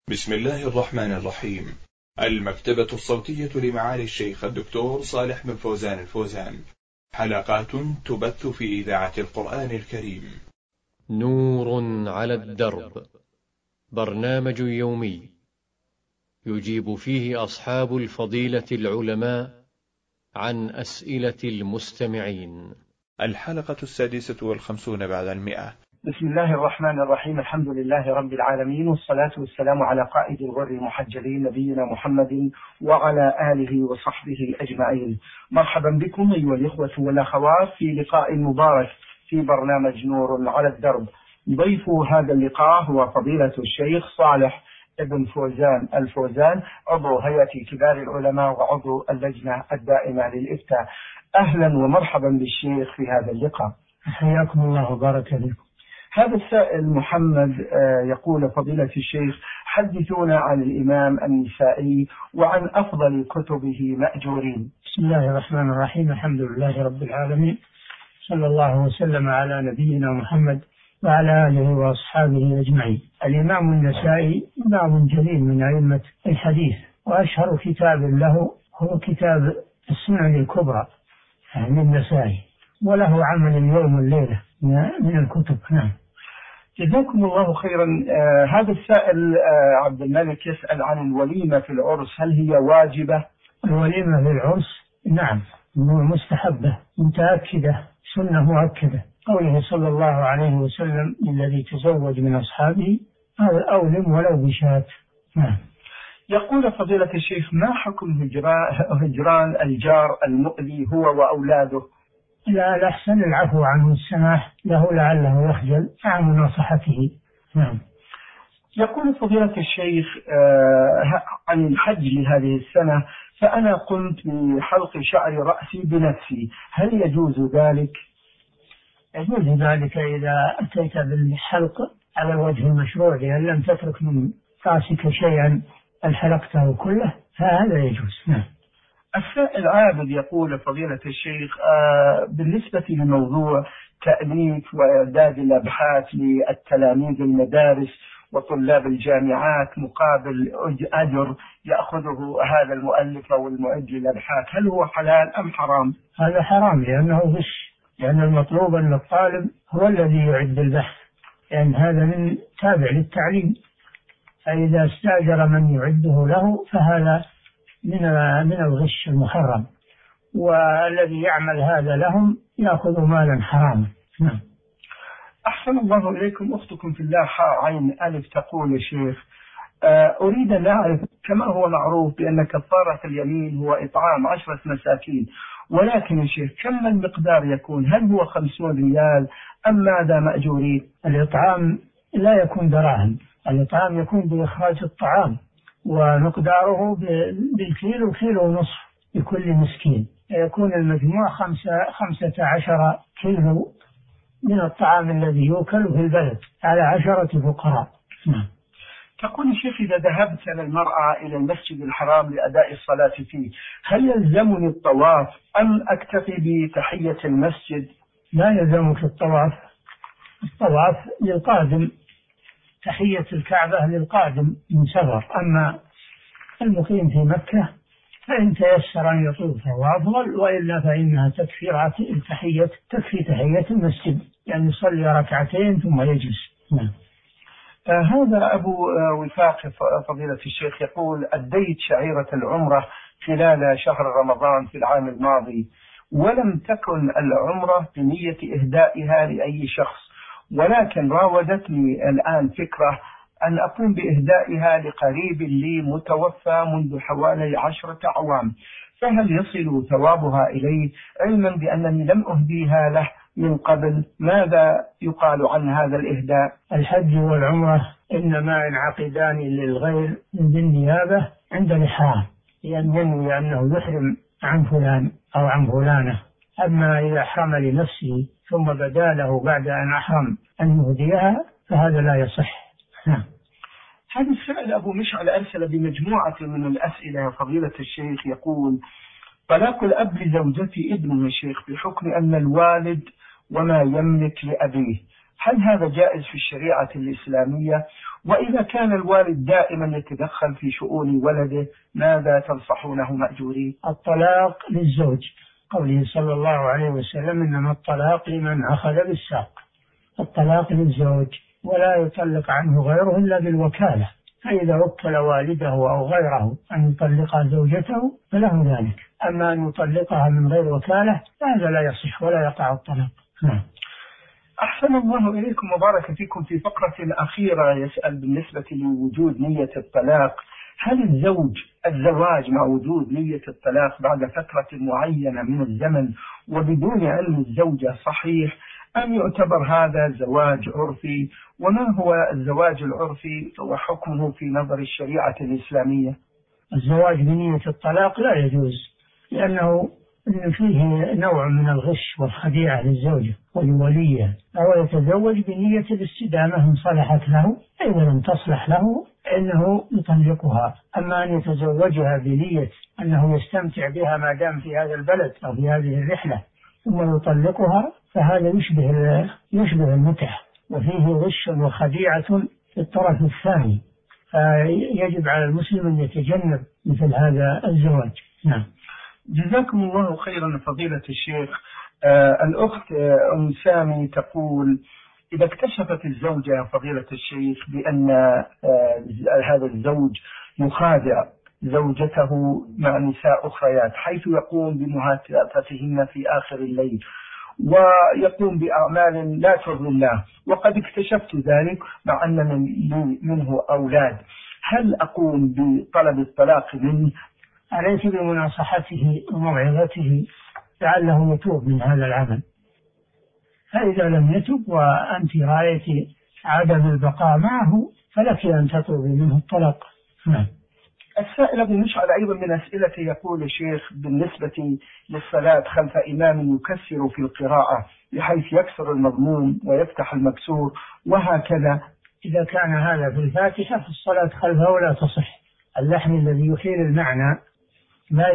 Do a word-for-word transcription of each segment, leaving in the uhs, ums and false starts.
بسم الله الرحمن الرحيم. المكتبة الصوتية لمعالي الشيخ الدكتور صالح بن فوزان الفوزان، حلقات تبث في إذاعة القرآن الكريم. نور على الدرب، برنامج يومي يجيب فيه أصحاب الفضيلة العلماء عن أسئلة المستمعين. الحلقة السادسة والخمسون بعد المئة. بسم الله الرحمن الرحيم. الحمد لله رب العالمين، والصلاة والسلام على قائد الغر المحجلين نبينا محمد وعلى آله وصحبه أجمعين. مرحبا بكم أيها الإخوة والأخوات في لقاء مبارك في برنامج نور على الدرب. ضيف هذا اللقاء هو فضيلة الشيخ صالح بن فوزان الفوزان، عضو هيئة كبار العلماء وعضو اللجنة الدائمة للإفتاء. أهلا ومرحبا بالشيخ في هذا اللقاء. حياكم الله وبارك فيكم. هذا السائل محمد يقول: فضيلة الشيخ، حدثونا عن الإمام النسائي وعن أفضل كتبه مأجورين. بسم الله الرحمن الرحيم. الحمد لله رب العالمين، صلى الله وسلم على نبينا محمد وعلى آله وأصحابه أجمعين. الإمام النسائي إمام جليل من أئمة الحديث، وأشهر كتاب له هو كتاب السنن الكبرى من النسائي، وله عمل اليوم والليلة من الكتب. نعم. جزاكم الله خيرا. آه هذا السائل آه عبد الملك يسأل عن الوليمة في العرس، هل هي واجبة؟ الوليمة في العرس نعم مستحبة متأكدة، سنة مؤكدة، قوله صلى الله عليه وسلم: الذي تزوج من أصحابه أو أولم ولو بشاة. نعم. يقول فضيلة الشيخ: ما حكم هجران الجار المؤذي هو وأولاده؟ لا، الأحسن العفو عنه، السماح له لعله يخجل عن مناصحته. نعم. يقول فضيلة الشيخ آه عن الحج لهذه السنة، فأنا قمت بحلق شعر رأسي بنفسي، هل يجوز ذلك؟ يجوز ذلك إذا أتيت بالحلق على الوجه المشروع، لأن لم تترك من رأسك شيئا الحلقته كله، فهذا يجوز. نعم. السائل عابد يقول: فضيلة الشيخ، آه بالنسبة لموضوع تأليف وإعداد الأبحاث للتلاميذ المدارس وطلاب الجامعات مقابل أجر يأخذه هذا المؤلف أو المعد للأبحاث، هل هو حلال أم حرام؟ هذا حرام، لأنه غش، لأن المطلوب أن الطالب هو الذي يعد البحث، لأن هذا من تابع للتعليم، فإذا استأجر من يعده له فهذا من من الغش المحرم، والذي يعمل هذا لهم يأخذ مالا حراما. نعم. أحسن الله إليكم. أختكم في الله حاء عين ألف تقول: يا شيخ، أريد أن أعرف كما هو معروف بأن كفارة اليمين هو إطعام عشرة مساكين، ولكن يا شيخ كم المقدار يكون؟ هل هو خمسون ريال أم ماذا مأجورين؟ الإطعام لا يكون دراهم، الإطعام يكون بإخراج الطعام، ومقداره بالكيلو كيلو ونصف لكل مسكين، يكون المجموع خمسة خمسة عشر كيلو من الطعام الذي يؤكل في البلد على عشرة فقراء. نعم. تقول الشيخ: إذا ذهبت أنا المرأة إلى المسجد الحرام لأداء الصلاة فيه، هل يلزمني الطواف أم أكتفي بتحية المسجد؟ لا يلزمك الطواف، الطواف للقادم، تحية الكعبة للقادم من سفر، أما المقيم في مكة فإن تيسر أن يطوف فهو أفضل، وإلا فإنها تكفي تحية تكفي تحية المسجد، يعني يصلي ركعتين ثم يجلس. نعم. آه هذا أبو آه وفاق فضيلة الشيخ يقول: أديت شعيرة العمرة خلال شهر رمضان في العام الماضي، ولم تكن العمرة بنية إهدائها لأي شخص، ولكن راودتني الآن فكرة أن أقوم بإهدائها لقريب لي متوفى منذ حوالي عشرة أعوام، فهل يصل ثوابها إليه علما بأنني لم أهديها له من قبل؟ ماذا يقال عن هذا الإهداء؟ الحج والعمرة إنما ينعقدان للغير بالنيابة عند الإحرام، لأن ينوي أنه يحرم عن فلان أو عن فلانة. أما إذا أحرم لنفسه ثم بدا له بعد أن أحرم أن يهديها فهذا لا يصح. نعم. هذا السائل أبو مشعل أرسل بمجموعة من الأسئلة فضيلة الشيخ، يقول: طلاق الأب لزوجته ابنه يا شيخ بحكم أن الوالد وما يملك لأبيه، هل هذا جائز في الشريعة الإسلامية؟ وإذا كان الوالد دائما يتدخل في شؤون ولده ماذا تنصحونه مأجورين؟ الطلاق للزوج، قوله صلى الله عليه وسلم إنما الطلاق لمن أخذ بالساق. الطلاق للزوج ولا يطلق عنه غيره إلا بالوكالة، فإذا وكل والده أو غيره أن يطلق زوجته فله ذلك، أما أن يطلقها من غير وكالة هذا لا يصح ولا يقع الطلاق. نعم. أحسن الله إليكم وبارك فيكم. في فقرة أخيرة يسأل بالنسبة لوجود نية الطلاق، هل الزوج الزواج مع وجود نية الطلاق بعد فترة معينة من الزمن وبدون علم الزوجة صحيح أم يعتبر هذا زواج عرفي؟ وما هو الزواج العرفي وحكمه في نظر الشريعة الإسلامية؟ الزواج بنية الطلاق لا يجوز، لأنه فيه نوع من الغش والخديعة للزوجة ولوليها، أو يتزوج بنية الاستدامة إن صلحت له، إذا لم تصلح له إنه يطلقها. أما أن يتزوجها بنية أنه يستمتع بها ما دام في هذا البلد أو في هذه الرحلة ثم يطلقها فهذا يشبه يشبه المتعة، وفيه غش وخديعة في الطرف الثاني، فيجب على المسلم أن يتجنب مثل هذا الزواج. نعم. جزاكم الله خيرا فضيلة الشيخ. آه الأخت آه أم سامي تقول: إذا اكتشفت الزوجة فضيلة الشيخ بأن آه هذا الزوج يخادع زوجته مع نساء أخريات، حيث يقوم بمهاتفتهن في آخر الليل ويقوم بأعمال لا ترضي الله، وقد اكتشفت ذلك مع أن لي منه أولاد، هل أقوم بطلب الطلاق منه؟ عليك بمناصحته وموعظته لعله يتوب من هذا العمل، فإذا لم يتب وأنت رأيت عدم البقاء معه فلك أن تطلبي منه الطلاق. نعم. السائل أبو مشعل أيضا من أسئلته يقول: الشيخ بالنسبة للصلاة خلف إمام يكسر في القراءة بحيث يكسر المضموم ويفتح المكسور وهكذا، إذا كان هذا في الفاتحة فالصلاة خلفه ولا تصح. اللحن الذي يحيل المعنى لا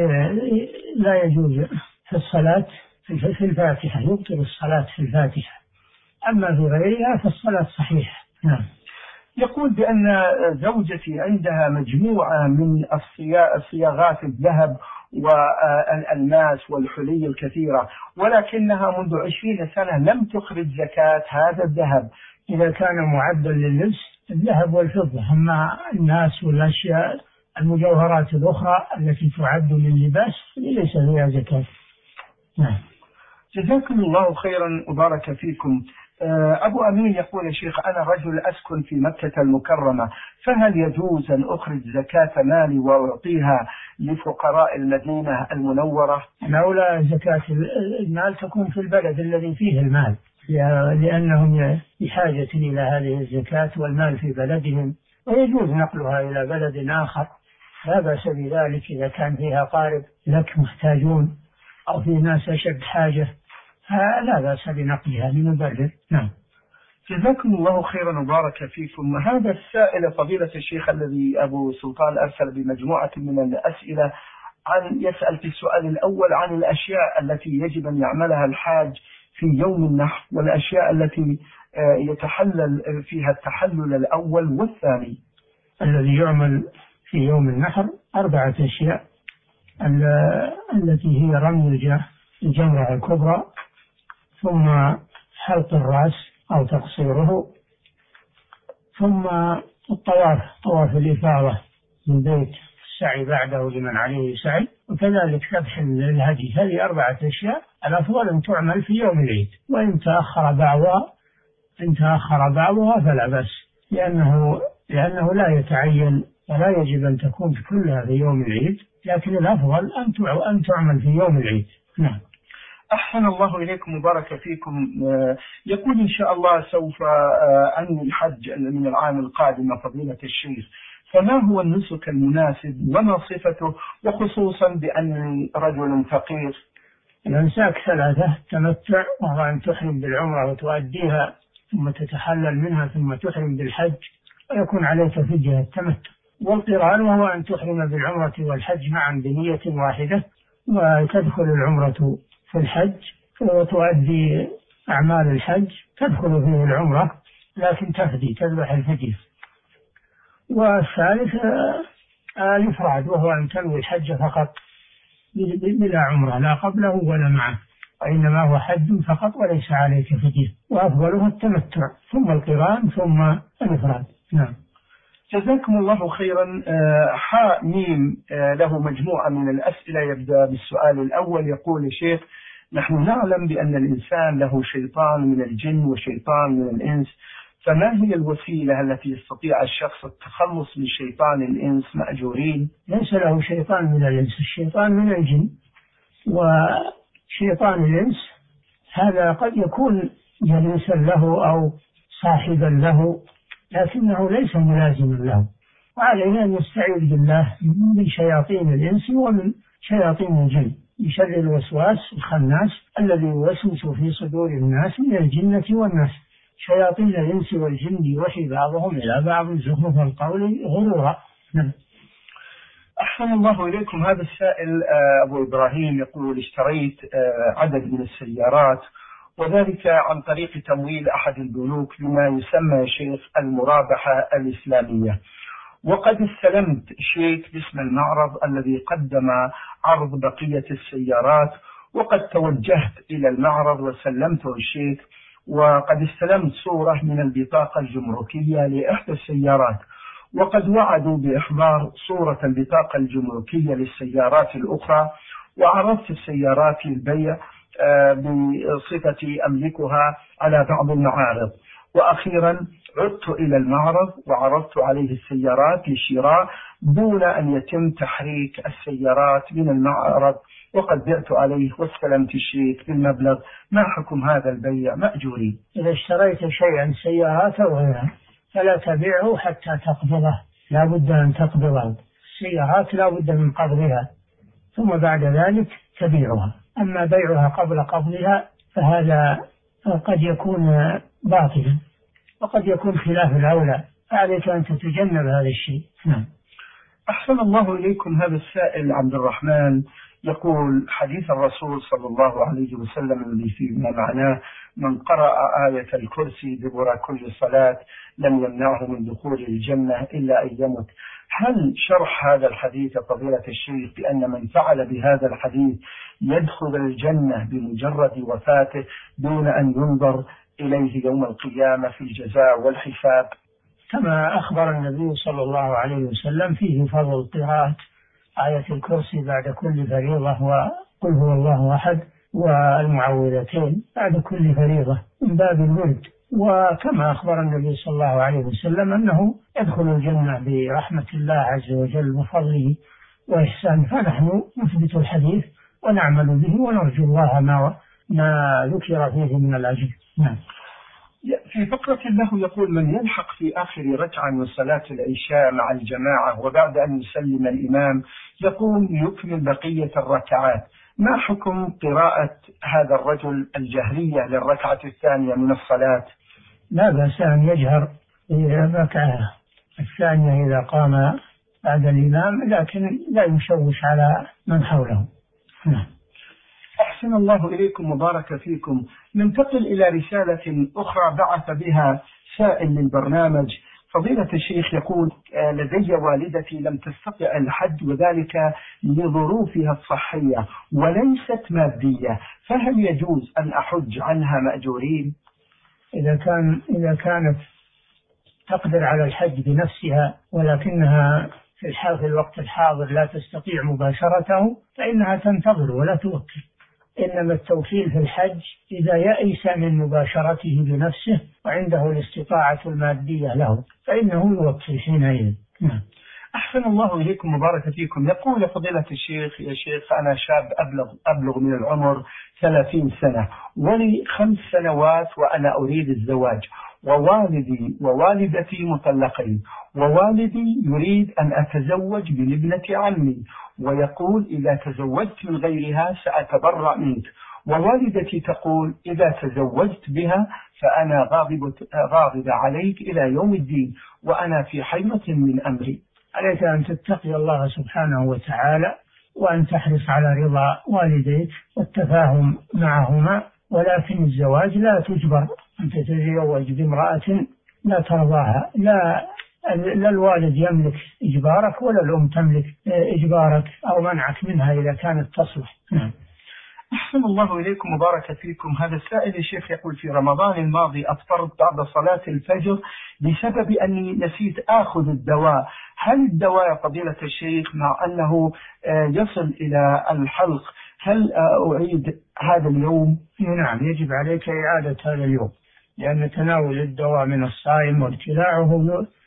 لا يجوز في الصلاة في الفاتحة، يبطل الصلاة في الفاتحة، أما في غيرها فالصلاة صحيحة. نعم. يقول بأن زوجتي عندها مجموعة من الصياغات الذهب والألماس والحلي الكثيرة، ولكنها منذ عشرين سنة لم تخرج زكاة هذا الذهب. إذا كان معدا لللبس الذهب والفضة، أما الناس والأشياء المجوهرات الأخرى التي تعد لللباس ليس فيها زكاة. نعم. جزاكم الله خيرا وبارك فيكم. أبو أمين يقول: يا شيخ أنا رجل أسكن في مكة المكرمة، فهل يجوز أن أخرج زكاة مالي وأعطيها لفقراء المدينة المنورة؟ أولى زكاة المال تكون في البلد الذي فيه المال، لأنهم بحاجة إلى هذه الزكاة والمال في بلدهم، ويجوز نقلها إلى بلد آخر لا بأس بذلك إذا كان فيها قارب لك محتاجون أو في ناس أشد حاجة لا بأس بنقلها لمبرر. نعم. جزاكم الله خيرا وبارك فيكم. هذا السائل فضيلة الشيخ الذي أبو سلطان أرسل بمجموعة من الأسئلة عن يسأل في السؤال الأول عن الأشياء التي يجب أن يعملها الحاج في يوم النحر والأشياء التي يتحلل فيها التحلل الأول والثاني. الذي يعمل في يوم النحر أربعة أشياء: التي هي رمي الجمرة الكبرى، ثم حلق الرأس أو تقصيره، ثم الطواف طواف الإفاضة من بيت السعي بعده لمن عليه سعي، وكذلك ذبح الهدي. هذه أربعة أشياء الأفضل أن تعمل في يوم العيد، وإن تأخر بعضها إن تأخر بعضها فلا بأس، لأنه لأنه لا يتعين ولا يجب أن تكون كلها في يوم العيد، لكن الأفضل أن تعمل في يوم العيد. نعم. أحسن الله إليكم وبارك فيكم. يقول إن شاء الله سوف أنوي الحج من العام القادم فضيلة الشيخ، فما هو النسك المناسب وما صفته، وخصوصا بأنني رجل فقير؟ الأنساك ثلاثة: تمتع وهو أن تحرم بالعمرة وتؤديها ثم تتحلل منها ثم تحرم بالحج ويكون عليك فدية التمتع، والقران وهو أن تحرم بالعمرة والحج معا بنية واحدة وتدخل العمرة في الحج وتؤدي أعمال الحج تدخل فيه العمرة لكن تفدي تذبح الفدية. والثالث الإفراد، وهو أن تنوي الحج فقط بلا عمرة، لا قبله ولا معه، وإنما هو حج فقط وليس عليك فدية. وأفضله التمتع ثم القران ثم الإفراد. نعم. جزاكم الله خيرا. حاء ميم له مجموعة من الأسئلة، يبدأ بالسؤال الأول. يقول الشيخ: نحن نعلم بأن الإنسان له شيطان من الجن وشيطان من الإنس، فما هي الوسيلة التي يستطيع الشخص التخلص من شيطان الإنس مأجورين؟ ليس له شيطان من الإنس، الشيطان من الجن. وشيطان الإنس هذا قد يكون جليسا له أو صاحبا له، لكنه ليس ملازما له. وعلينا أن نستعيذ بالله من شياطين الإنس ومن شياطين الجن، من شر الوسواس الخناس الذي يوسوس في صدور الناس من الجنة والناس. شياطين الإنس والجن يوحي بعضهم إلى بعض زخرف القول غرورا. أحسن الله إليكم. هذا السائل أبو إبراهيم يقول: اشتريت عدد من السيارات، وذلك عن طريق تمويل أحد البنوك بما يسمى شيخ المرابحة الإسلامية، وقد استلمت شيك باسم المعرض الذي قدم عرض بقية السيارات، وقد توجهت إلى المعرض وسلمته الشيك، وقد استلمت صورة من البطاقة الجمركية لإحدى السيارات، وقد وعدوا بإحضار صورة البطاقة الجمركية للسيارات الأخرى، وعرضت السيارات للبيع بصفتي أملكها على بعض المعارض. وأخيرا عدت إلى المعرض وعرضت عليه السيارات للشراء دون أن يتم تحريك السيارات من المعرض، وقد بعت عليه واستلمت الشيك بالمبلغ. ما حكم هذا البيع مأجورين؟ إذا اشتريت شيئا سيارات أو غيرها فلا تبيعه حتى تقبضه، لا بد أن تقبضه. السيارات لا بد من قبضها ثم بعد ذلك تبيعها. أما بيعها قبل قبضها فهذا قد يكون باطلا وقد يكون خلاف الأولى، فعليك أن تتجنب هذا الشيء. نعم. أحسن الله إليكم. هذا السائل عبد الرحمن يقول: حديث الرسول صلى الله عليه وسلم الذي فيما معناه: من قرأ آية الكرسي دبر كل صلاة لم يمنعه من دخول الجنة إلا أن يمت. هل شرح هذا الحديث فضيلة الشيخ بأن من فعل بهذا الحديث يدخل الجنة بمجرد وفاته دون أن ينظر إليه يوم القيامة في الجزاء والحساب؟ كما أخبر النبي صلى الله عليه وسلم فيه فضل قراءة آية الكرسي بعد كل فريضة، وقل هو الله أحد، والمعوذتين بعد كل فريضة من باب الورد. وكما أخبر النبي صلى الله عليه وسلم أنه يدخل الجنة برحمة الله عز وجل وفضله وإحسانه. فنحن نثبت الحديث ونعمل به ونرجو الله ما ما ذكر فيه من الأجر. نعم. في فقرة له يقول: من يلحق في آخر ركعة من صلاة العشاء مع الجماعة وبعد أن يسلم الإمام يقوم يكمل بقية الركعات، ما حكم قراءة هذا الرجل الجهرية للركعة الثانية من الصلاة؟ لا بأس أن يجهر في الركعة الثانية إذا قام بعد الإمام، لكن لا يشوش على من حوله. نعم. أحسن الله إليكم مبارك فيكم. ننتقل إلى رسالة أخرى بعث بها سائل للبرنامج. فضيلة الشيخ يقول: لدي والدتي لم تستطع الحج وذلك لظروفها الصحية وليست مادية، فهل يجوز أن أحج عنها مأجورين؟ إذا كان إذا كانت تقدر على الحج بنفسها ولكنها في الحال في الوقت الحاضر لا تستطيع مباشرته فإنها تنتظر ولا توكل. إنما التوكيل في الحج إذا يأس من مباشرته بنفسه وعنده الاستطاعة المادية له فإنه يوكل حينئذ. نعم. أحسن الله إليكم مبارك فيكم. يقول فضيلة الشيخ: يا شيخ أنا شاب أبلغ, أبلغ من العمر ثلاثين سنة ولي خمس سنوات وأنا أريد الزواج، ووالدي ووالدتي مطلقين، ووالدي يريد أن أتزوج من ابنة عمي ويقول إذا تزوجت من غيرها سأتبرأ منك، ووالدتي تقول إذا تزوجت بها فأنا غاضبة, غاضبة عليك إلى يوم الدين وأنا في حيرة من أمري. عليك أن تتقي الله سبحانه وتعالى وأن تحرص على رضا والديك والتفاهم معهما، ولكن الزواج لا تجبر أن تتزوج بامرأة لا ترضاها، لا لا الوالد يملك إجبارك ولا الأم تملك إجبارك أو منعك منها إذا كانت تصلح. أحسن الله إليكم وبارك فيكم. هذا السائل يا شيخ يقول: في رمضان الماضي أفطرت بعد صلاة الفجر بسبب أني نسيت آخذ الدواء، هل الدواء يا فضيلة الشيخ مع أنه يصل إلى الحلق هل أعيد هذا اليوم؟ نعم، يجب عليك إعادة هذا اليوم، لأن تناول الدواء من الصائم وابتلاعه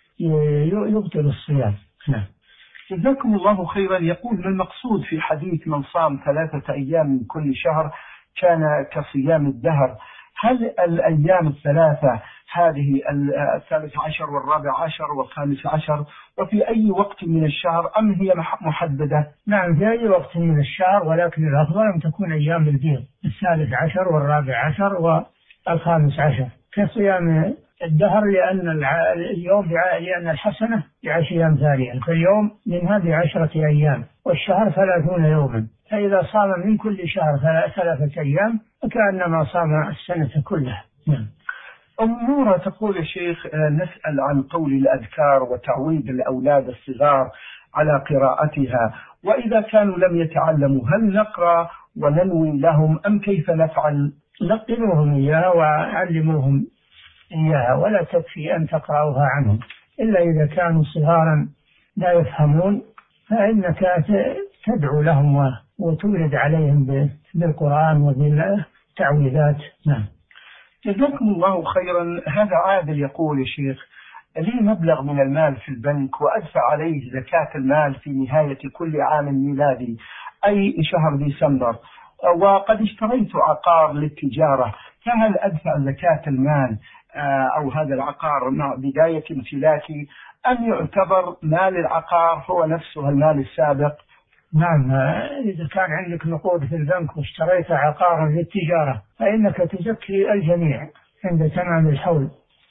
يبطل الصيام. نعم. جزاكم الله خيرا. يقول: ما المقصود في حديث من صام ثلاثة أيام من كل شهر كان كصيام الدهر؟ هل الأيام الثلاثة هذه الثالث عشر والرابع عشر والخامس عشر وفي أي وقت من الشهر أم هي محددة؟ نعم، في أي وقت من الشهر، ولكن الأفضل أن تكون أيام البيض، الثالث عشر والرابع عشر والخامس عشر كصيام الدهر، لأن اليوم لأن الحسنة بعشر أمثالها، فاليوم منها بعشرة أيام والشهر ثلاثون يوما، فإذا صام من كل شهر ثلاثة أيام فكأنما صام السنة كلها. نعم. أم نورة تقول: يا شيخ نسأل عن قول الأذكار وتعويد الأولاد الصغار على قراءتها، وإذا كانوا لم يتعلموا هل نقرأ وننوي لهم أم كيف نفعل؟ لقنوهم إياها وعلموهم إياها، ولا تكفي أن تقرأوها عنهم، إلا إذا كانوا صغارا لا يفهمون فإنك تدعو لهم وتورد عليهم بالقرآن وبالتعويذات. نعم. جزاكم الله خيرا. هذا عادل يقول: يا شيخ لي مبلغ من المال في البنك وأدفع عليه زكاة المال في نهاية كل عام ميلادي أي شهر ديسمبر، وقد اشتريت عقار للتجارة، فهل أدفع زكاة المال أو هذا العقار مع بداية امتلاكي أم يعتبر مال العقار هو نفسه المال السابق؟ نعم، إذا كان عندك نقود في البنك واشتريت عقارا للتجارة فإنك تزكي الجميع عند تمام الحول،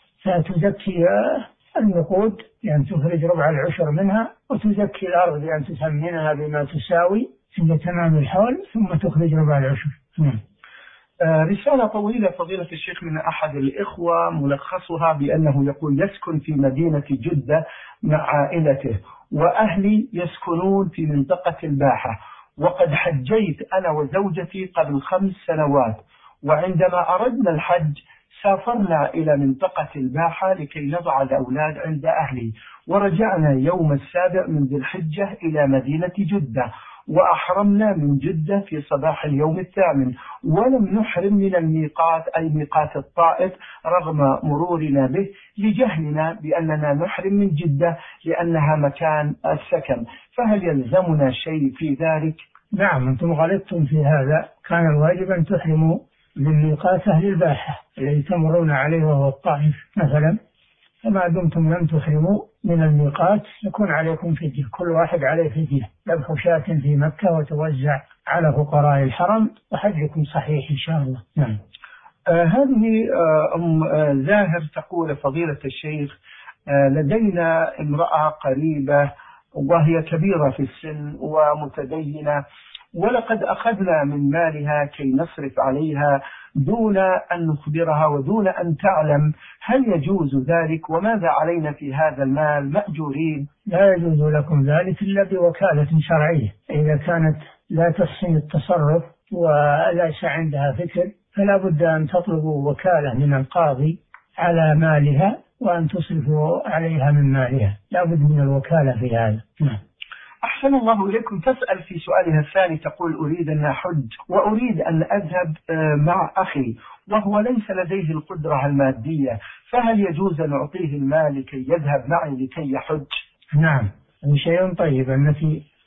فتزكي النقود بأن تخرج ربع العشر منها، وتزكي الأرض بأن تثمنها بما تساوي عند تمام الحول، ثم تخرج ربع العشر. نعم. رسالة طويلة فضيلة الشيخ من أحد الإخوة، ملخصها بأنه يقول: يسكن في مدينة جدة مع عائلته، وأهلي يسكنون في منطقة الباحة، وقد حجيت أنا وزوجتي قبل خمس سنوات، وعندما أردنا الحج سافرنا إلى منطقة الباحة لكي نضع الأولاد عند أهلي، ورجعنا يوم السابع من ذي الحجة إلى مدينة جدة، وأحرمنا من جدة في صباح اليوم الثامن، ولم نحرم من الميقات أي ميقات الطائف رغم مرورنا به لجهلنا بأننا نحرم من جدة لأنها مكان السكن، فهل يلزمنا شيء في ذلك؟ نعم، أنتم غلطتم في هذا، كان الواجب أن تحرموا من ميقات أهل الباحة الذي تمرون عليه وهو الطائف مثلا، فما دمتم لم تحرموا من الميقات يكون عليكم فدية، كل واحد عليه فدية، ذبح شاة في مكة وتوزع على فقراء الحرم، وحجكم صحيح إن شاء الله. نعم. آه هذه آه أم آه زاهر تقول: فضيلة الشيخ آه لدينا امرأة قريبة وهي كبيرة في السن ومتدينة، ولقد أخذنا من مالها كي نصرف عليها دون أن نخبرها ودون أن تعلم، هل يجوز ذلك؟ وماذا علينا في هذا المال مأجورين؟ لا يجوز لكم ذلك إلا بوكالة شرعية، إذا كانت لا تحسن التصرف وليس عندها فكر فلا بد أن تطلبوا وكالة من القاضي على مالها وأن تصرفوا عليها من مالها، لا بد من الوكالة في هذا. نعم. أحسن الله إليكم. تسأل في سؤالها الثاني تقول: أريد أن أحج وأريد أن أذهب مع أخي وهو ليس لديه القدرة المادية، فهل يجوز أن أعطيه المال لكي يذهب معي لكي يحج؟ نعم، هذا شيء طيب أنك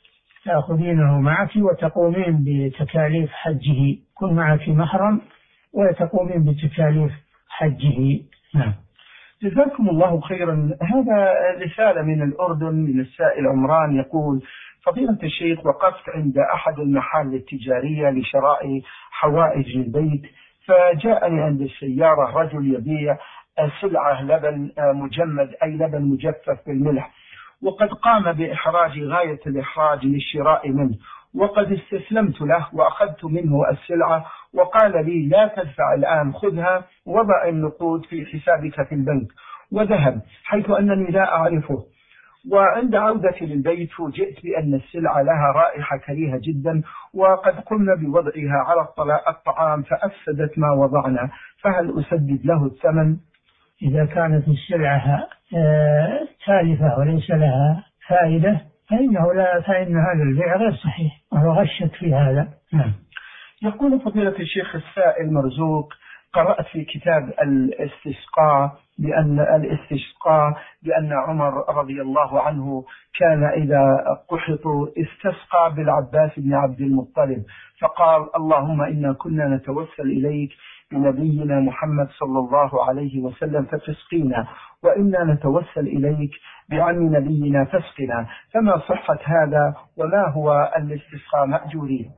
تأخذينه معك وتقومين بتكاليف حجه، كن معك محرم وتقومين بتكاليف حجه. نعم. جزاكم الله خيرا. هذا رسالة من الأردن من السائل عمران يقول: فضيلة الشيخ وقفت عند أحد المحال التجارية لشراء حوائج البيت، فجاءني عند السيارة رجل يبيع سلعة لبن مجمد أي لبن مجفف بالملح، وقد قام بإحراج غاية الإحراج للشراء منه، وقد استسلمت له وأخذت منه السلعة وقال لي لا تدفع الآن، خذها وضع النقود في حسابك في البنك، وذهب حيث أنني لا أعرفه. وعند عودتي للبيت فوجئت بأن السلعة لها رائحة كريهة جدا، وقد قمنا بوضعها على الطعام فأفسدت ما وضعنا، فهل أسدد له الثمن؟ إذا كانت السلعة تالفة وليس لها فائدة فإنه لا فإن هذا البيع غير صحيح وهو غشك في هذا. نعم. يقول فضيلة الشيخ السائل مرزوق: قرأت في كتاب الاستسقاء بأن الاستسقاء بأن عمر رضي الله عنه كان إذا قحطوا استسقى بالعباس بن عبد المطلب فقال: اللهم إنا كنا نتوسل إليك بنبينا محمد صلى الله عليه وسلم فتسقينا، وإنا نتوسل إليك بعم نبينا فاسقنا، فما صحة هذا وما هو الاستسقاء مأجورين؟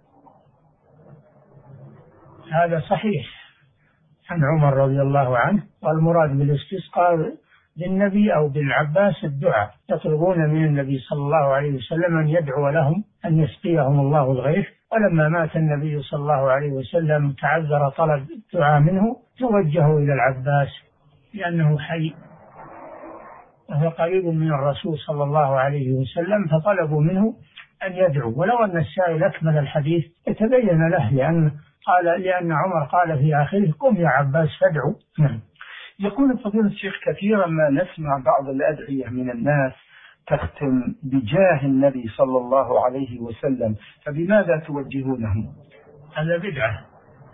هذا صحيح عن عمر رضي الله عنه، والمراد بالاستسقاء بالنبي أو بالعباس الدعاء، يطلبون من النبي صلى الله عليه وسلم أن يدعو لهم أن يسقيهم الله الغيث. ولما مات النبي صلى الله عليه وسلم تعذر طلب الدعاء منه، توجهوا إلى العباس لأنه حي وهو قريب من الرسول صلى الله عليه وسلم، فطلبوا منه أن يدعو. ولو أن السائل أكمل الحديث يتبين له، لأن قال لأن عمر قال في آخره: قم يا عباس فادعو. يقول فضيلة الشيخ: كثيرا ما نسمع بعض الأدعية من الناس تختم بجاه النبي صلى الله عليه وسلم، فبماذا توجهونهم؟ هذا بدعة.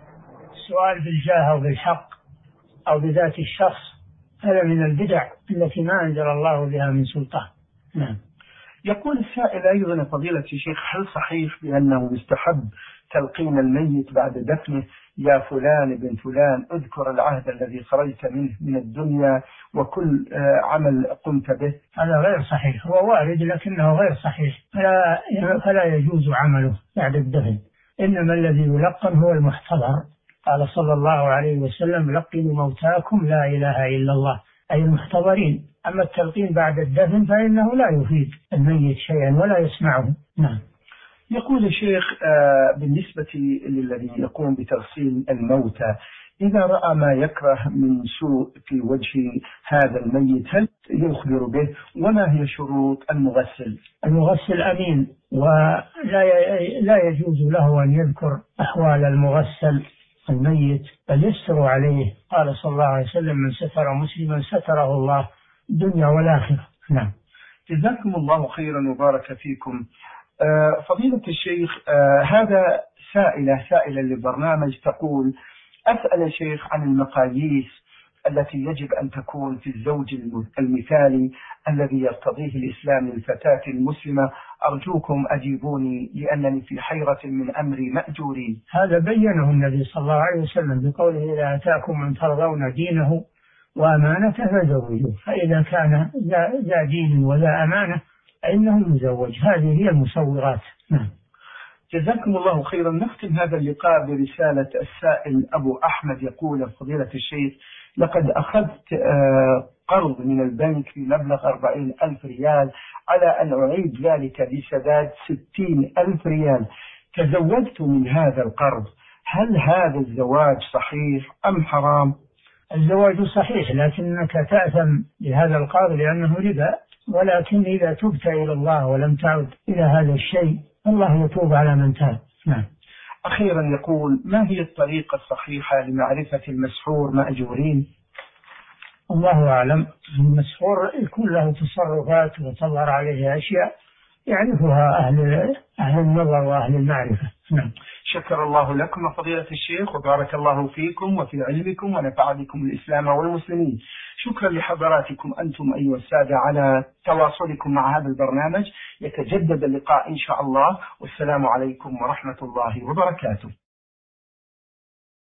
السؤال بالجاه أو بالحق أو بذات الشخص هذا من البدع التي ما أنزل الله بها من سلطان. نعم. يقول السائل أيضا فضيلة الشيخ: هل صحيح بأنه يستحب تلقين الميت بعد دفنه: يا فلان بن فلان اذكر العهد الذي خرجت منه من الدنيا وكل عمل قمت به؟ هذا غير صحيح، هو وارد لكنه غير صحيح، فلا, فلا يجوز عمله بعد الدفن، إنما الذي يلقن هو المحتضر. قال صلى الله عليه وسلم: لقنوا موتاكم لا إله إلا الله، أي المحتضرين. أما التلقين بعد الدفن فإنه لا يفيد الميت شيئا ولا يسمعه. نعم. يقول الشيخ: بالنسبة للذي يقوم بتغسيل الموتى إذا رأى ما يكره من سوء في وجه هذا الميت هل يخبر به؟ وما هي شروط المغسل؟ المغسل أمين، ولا لا يجوز له أن يذكر أحوال المغسل الميت، بل يستر عليه. قال صلى الله عليه وسلم: من ستر مسلما ستره الله الدنيا والآخرة. نعم. جزاكم الله خيرا وبارك فيكم. آه فضيلة الشيخ، آه هذا سائلة سائلة للبرنامج تقول: أسأل الشيخ عن المقاييس التي يجب أن تكون في الزوج المثالي الذي يرتضيه الإسلام للفتاة المسلمة، أرجوكم أجيبوني لأنني في حيرة من أمري مأجورين. هذا بينه النبي صلى الله عليه وسلم بقوله: إذا أتاكم من ترضون دينه وأمانته فزوجوه، فإذا كان ذا دين وذا أمانة فإنه يزوج. هذه هي المسوغات. نعم. جزاكم الله خيرا. نختم هذا اللقاء برسالة السائل أبو أحمد يقول: فضيلة الشيخ، لقد أخذت قرض من البنك بمبلغ أربعين ألف ريال على أن أعيد ذلك بسداد ستين ألف ريال، تزوجت من هذا القرض، هل هذا الزواج صحيح أم حرام؟ الزواج صحيح، لكنك تأثم بهذا القرض لأنه ربا، ولكن إذا تبت إلى الله ولم تعد إلى هذا الشيء الله يتوب على من تاب. نعم. أخيرا يقول: ما هي الطريقة الصحيحة لمعرفة المسحور مأجورين؟ الله أعلم. المسحور يكون له تصرفات وتظهر عليه أشياء يعرفها أهل أهل النظر وأهل المعرفة. نعم. شكر الله لكم فضيلة الشيخ وبارك الله فيكم وفي علمكم ونفع بكم الإسلام والمسلمين. شكرا لحضراتكم أنتم أيها السادة على تواصلكم مع هذا البرنامج. يتجدد اللقاء إن شاء الله، والسلام عليكم ورحمة الله وبركاته.